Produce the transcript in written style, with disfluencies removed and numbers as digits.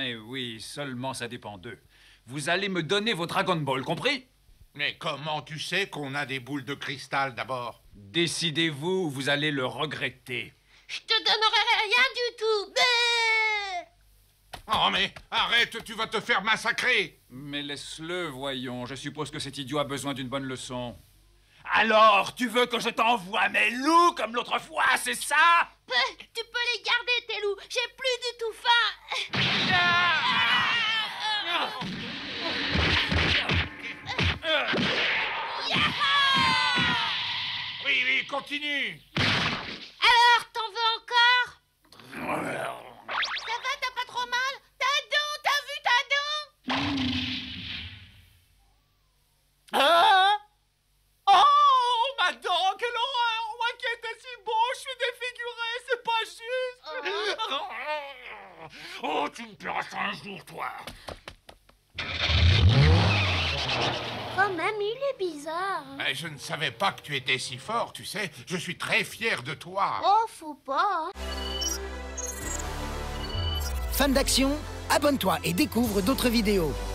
Mais oui, seulement ça dépend d'eux. Vous allez me donner vos Dragon Ball, compris? Mais comment tu sais qu'on a des boules de cristal d'abord? Décidez-vous ou vous allez le regretter. Je te donnerai rien du tout. Oh mais arrête, tu vas te faire massacrer. Mais laisse-le, voyons. Je suppose que cet idiot a besoin d'une bonne leçon. Alors, tu veux que je t'envoie mes loups comme l'autre fois, c'est ça? Tu peux les garder, tes loups. J'ai plus du tout faim. Oui, oui, continue. Alors, t'en veux encore? Ça va, t'as pas trop mal? Ta dent, t'as vu ta dent? Hein? Oh, ma dent, quelle horreur! Moi qui étais si beau, je suis défiguré, c'est pas juste! Oh, tu me paieras ça un jour, toi. Quand même, il est bizarre. Mais je ne savais pas que tu étais si fort, tu sais. Je suis très fier de toi. Oh, faut pas. Fan d'action, abonne-toi et découvre d'autres vidéos.